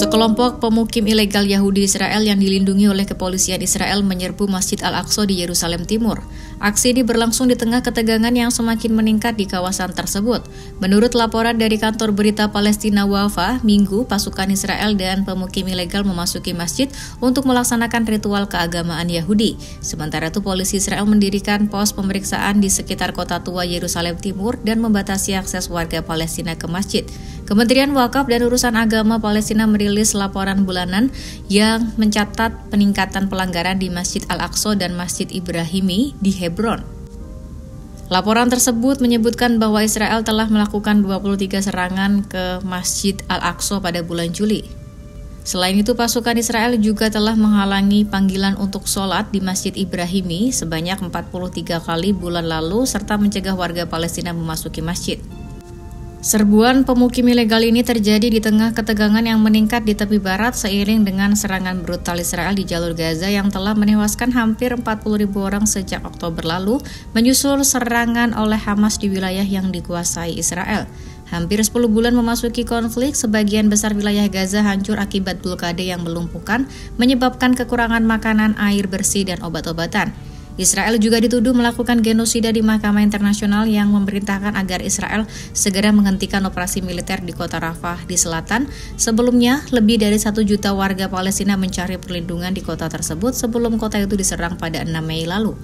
Sekelompok pemukim ilegal Yahudi Israel yang dilindungi oleh kepolisian Israel menyerbu Masjid Al-Aqsa di Yerusalem Timur. Aksi ini berlangsung di tengah ketegangan yang semakin meningkat di kawasan tersebut. Menurut laporan dari kantor berita Palestina Wafa, Minggu, pasukan Israel dan pemukim ilegal memasuki masjid untuk melaksanakan ritual keagamaan Yahudi. Sementara itu, polisi Israel mendirikan pos pemeriksaan di sekitar kota tua Yerusalem Timur dan membatasi akses warga Palestina ke masjid. Kementerian Wakaf dan Urusan Agama Palestina merilis laporan bulanan yang mencatat peningkatan pelanggaran di Masjid Al-Aqsa dan Masjid Ibrahimi di Hebron. Laporan tersebut menyebutkan bahwa Israel telah melakukan 23 serangan ke Masjid Al-Aqsa pada bulan Juli. Selain itu, pasukan Israel juga telah menghalangi panggilan untuk sholat di Masjid Ibrahimi sebanyak 43 kali bulan lalu serta mencegah warga Palestina memasuki masjid. Serbuan pemukim ilegal ini terjadi di tengah ketegangan yang meningkat di tepi barat seiring dengan serangan brutal Israel di jalur Gaza yang telah menewaskan hampir 40.000 orang sejak Oktober lalu, menyusul serangan oleh Hamas di wilayah yang dikuasai Israel. Hampir 10 bulan memasuki konflik, sebagian besar wilayah Gaza hancur akibat blokade yang melumpuhkan, menyebabkan kekurangan makanan, air bersih, dan obat-obatan. Israel juga dituduh melakukan genosida di Mahkamah Internasional yang memerintahkan agar Israel segera menghentikan operasi militer di kota Rafah di selatan. Sebelumnya, lebih dari 1 juta warga Palestina mencari perlindungan di kota tersebut sebelum kota itu diserang pada 6 Mei lalu.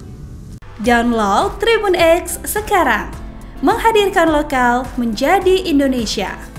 Download Tribun X sekarang, menghadirkan lokal menjadi Indonesia.